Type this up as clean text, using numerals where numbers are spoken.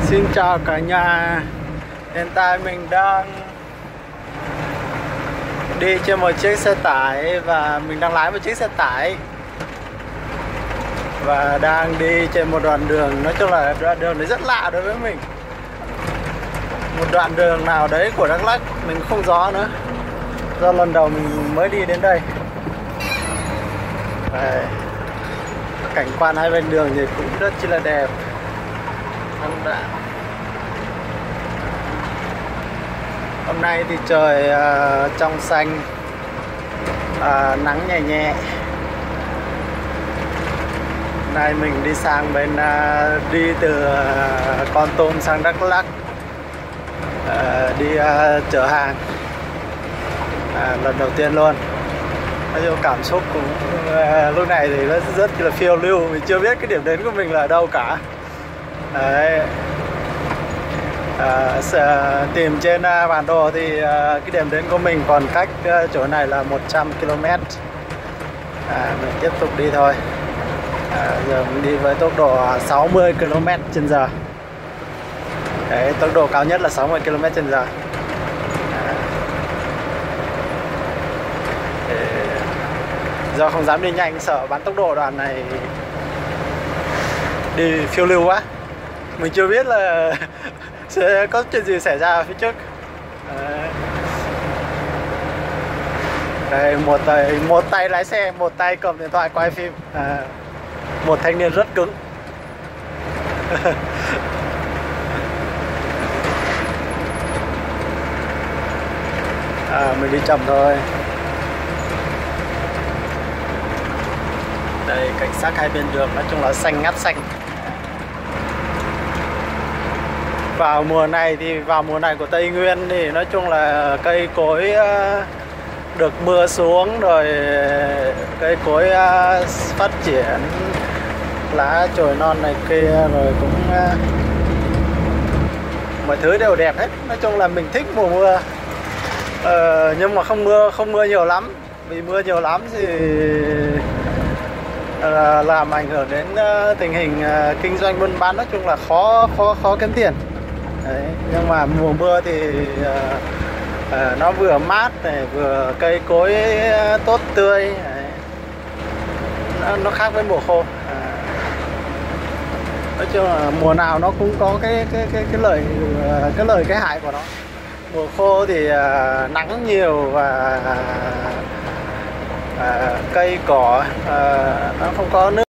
Xin chào cả nhà. Hiện tại mình đang đi trên một chiếc xe tải và mình đang lái một chiếc xe tải và đang đi trên một đoạn đường, nói chung là đoạn đường đấy rất lạ đối với mình. Một đoạn đường nào đấy của Đắk Lắk mình không rõ nữa, do lần đầu mình mới đi đến đây. Đây, cảnh quan hai bên đường thì cũng rất chi là đẹp. Hôm nay thì trời trong xanh, nắng nhẹ nhẹ. Nay mình đi sang bên đi từ Kon Tum sang Đắk Lắk, đi chở hàng lần đầu tiên luôn. Nói chung cảm xúc cũng lúc này thì nó rất là phiêu lưu, mình chưa biết cái điểm đến của mình là ở đâu cả. Đấy. Tìm trên bản đồ thì cái điểm đến của mình còn cách chỗ này là 100 km. Mình tiếp tục đi thôi. Giờ mình đi với tốc độ 60 km/h. Đấy, tốc độ cao nhất là 60 km/h. Do không dám đi nhanh, sợ bắn tốc độ đoạn này đi phiêu lưu quá. Mình chưa biết là sẽ có chuyện gì xảy ra ở phía trước. Đây, một tay lái xe, một tay cầm điện thoại quay phim. Một thanh niên rất cứng. Mình đi chậm thôi. Đây, cảnh sát hai bên đường nói chung là xanh ngắt xanh. Vào mùa này của Tây Nguyên thì nói chung là cây cối được mưa xuống rồi, cây cối phát triển, lá chồi non này kia, rồi cũng mọi thứ đều đẹp hết. Nói chung là mình thích mùa mưa. Nhưng mà không mưa nhiều lắm, vì mưa nhiều lắm thì làm ảnh hưởng đến tình hình kinh doanh buôn bán, nói chung là khó kiếm tiền. Đấy, nhưng mà mùa mưa thì nó vừa mát này, vừa cây cối tốt tươi. Đấy. Nó khác với mùa khô. Nói chung là mùa nào nó cũng có cái lợi cái hại của nó. Mùa khô thì nắng nhiều và cây cỏ nó không có nước.